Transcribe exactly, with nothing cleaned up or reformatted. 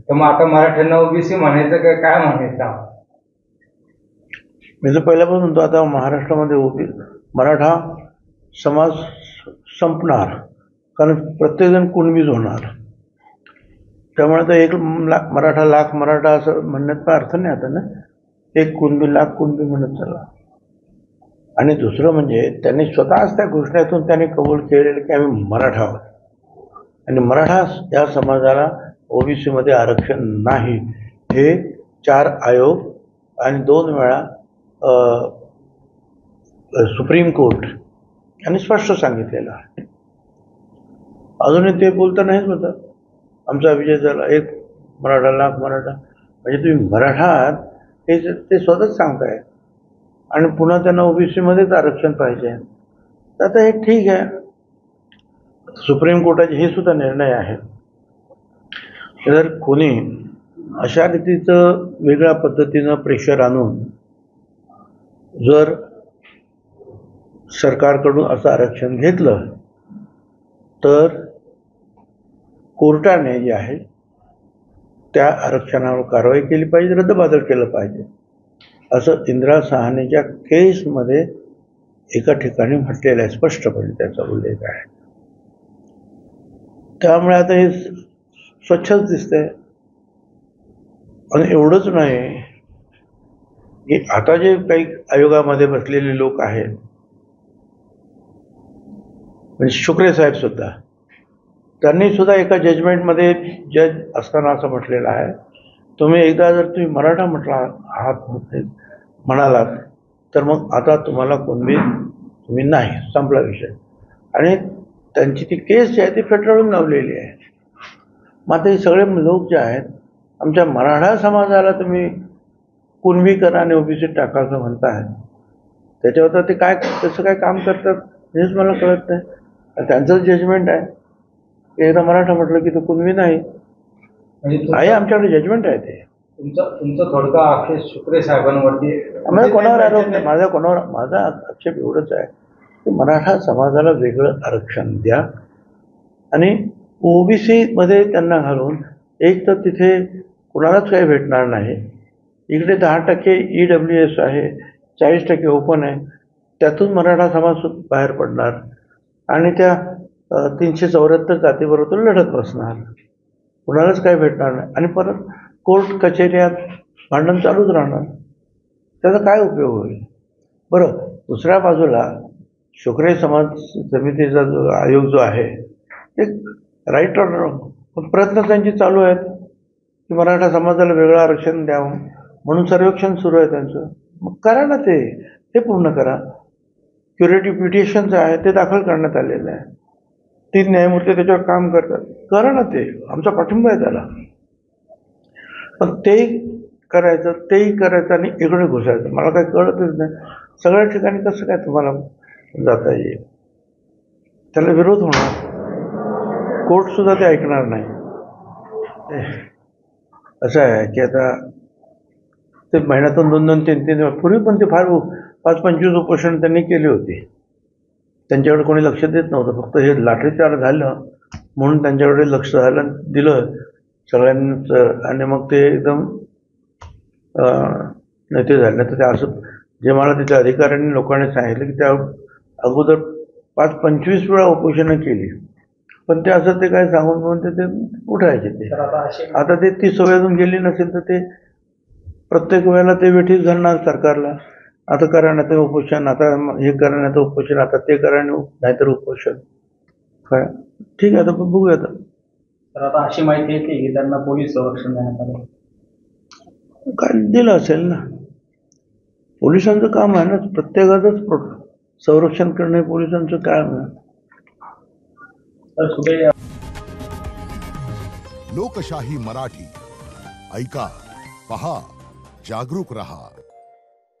तर मग आता मराठ्यांना ओबीसी म्हणायचं काय काय म्हणायचं? मी तर पहिल्यापासून म्हणतो आता महाराष्ट्रामध्ये ओबी मराठा समाज संपणार, कारण प्रत्येकजण कुणबीच होणार. त्यामुळे तर एक लाख मराठा लाख मराठा असं म्हणण्यात पण अर्थ नाही आता ना. एक कुणबी लाख कुणबी म्हणत चला. आणि दुसरं म्हणजे त्यांनी स्वतःच त्या घोषणेतून त्यांनी कबूल केलेलं की आम्ही मराठा आहोत आणि मराठा या समाजाला ओबीसी मध्ये आरक्षण नाही, हे चार आयोग आणि दोन वेळा सुप्रीम कोर्ट यांनी स्पष्ट सांगितलेलं आहे. अजूनही ते बोलता नाहीच होतं आमचा विजय झाला, एक मराठा लाख मराठा, म्हणजे तुम्ही मराठा आहात हे ते स्वतःच सांगताय आणि पुन्हा त्यांना ओबीसी मध्येच आरक्षण पाहिजे. तर आता हे ठीक आहे, सुप्रीम कोर्टाचे हे सुद्धा निर्णय आहे. जर कोणी अशा रीतीचं वेगळ्या पद्धतीनं प्रेशर आणून जर सरकारकडून असं आरक्षण घेतलं तर कोर्टाने जे आहे त्या आरक्षणावर कारवाई केली पाहिजे, रद्दबातल केलं पाहिजे, असं इंदिरा साहनीच्या केसमध्ये एका ठिकाणी म्हटलेलं आहे, स्पष्टपणे त्याचा उल्लेख आहे. त्यामुळे आता हे स्वच्छच दिसतंय. आणि एवढंच नाही की आता जे काही आयोगामध्ये बसलेले लोक आहेत, म्हणजे शुक्रे साहेब सुद्धा, त्यांनी सुद्धा एका जजमेंटमध्ये जज असताना असं म्हटलेलं आहे, तुम्ही एकदा जर तुम्ही मराठा म्हटला आहात म्हणालात तर मग आता तुम्हाला कोणबी तुम्ही नाही, संपला विषय. आणि त्यांची ती केस जी आहे ती फेटाळून लावलेली आहे. मात्र हे सगळे लोक जे आहेत आमच्या मराठा समाजाला तुम्ही कुणबी करा आणि ओबीसी टाका असं म्हणताय, त्याच्यावर ते काय कसं काय काम करतात हेच मला कळत नाही. त्यांचं जजमेंट आहे, एकदा मराठा म्हटलं की तो कुणबी नाही आहे, आमच्याकडे जजमेंट आहे. ते तुमचं तुमचं थोडका आक्षेप शुक्रे साहेबांवरती मला कोणावर आरोप नाही, माझा कोणावर माझा आक्षेप एवढंच आहे की मराठा समाजाला वेगळं आरक्षण द्या आणि ओबीसी मध्ये त्यांना घालून एक तर तिथे कुणालाच काही भेटणार नाही. इकडे दहा टक्के ई डब्ल्यू एस आहे, चाळीस टक्के ओपन आहे, त्यातून मराठा समाज बाहेर पडणार आणि त्या तीनशे चौऱ्याहत्तर जातीबरोबर लढत बसणार, कुणालाच काही भेटणार नाही. आणि परत कोर्ट कचेऱ्यात भांडण चालूच राहणार, त्याचा काय उपयोग होईल? बरं, दुसऱ्या बाजूला शुक्रे समाज समितीचा जो आयोग जो आहे ते राईट ऑर रॉंग, पण प्रयत्न त्यांचे चालू आहेत की मराठा समाजाला वेगळं आरक्षण द्यावं म्हणून सर्वेक्षण सुरू आहे त्यांचं. मग करा ना, ते ते पूर्ण करा. क्युरेटिव्ह पिटिशन जे आहे ते दाखल करण्यात आलेलं आहे, तीन न्यायमूर्ती त्याच्यावर काम करतात, करा ना, ते आमचा पाठिंबा आहे त्याला. पण तेही करायचं, तेही करायचं आणि इकडे घुसायचं, मला काही कळतच नाही. सगळ्या ठिकाणी कसं काय तुम्हाला जाता येईल? त्याला विरोध होणार, कोर्ट सुद्धा ते ऐकणार नाही. असं आहे की आता ते महिन्यातून दोन दोन तीन तीन पूर्वी पण ते फार पाच पंचवीस उपोषण त्यांनी केली होती, त्यांच्याकडे कोणी लक्ष देत नव्हतं. फक्त हे लाठीचार्ज झालं म्हणून त्यांच्याकडे लक्ष झालं, दिलं सगळ्यांचं, आणि मग ते एकदम नेते झाले. तर ते असं जे मला तिथे अधिकाऱ्यांनी लोकांनी सांगितलं की त्या अगोदर पाच पंचवीस वेळा उपोषणं केली, पण ते असं ते काय सांगून म्हणून ते ते उठायचे. ते आता ते ती सवयीतून गेली नसेल तर ते प्रत्येक वेळेला ते वेठीच घालणार सरकारला. आता करा नाही तर उपोषण, आता हे करा नाही तर उपोषण, आता ते करा नाहीतर उपोषण. काय ठीक आहे, आता बघूया. तर आता अशी माहिती येते की त्यांना पोलीस संरक्षण देण्यात आलं, काय दिलं असेल ना. पोलिसांचं काम आहे ना, प्रत्येकाचंच संरक्षण करणे पोलिसांचं काम आहे. लोकशाही मराठी ऐका, पहा, जागरूक रहा.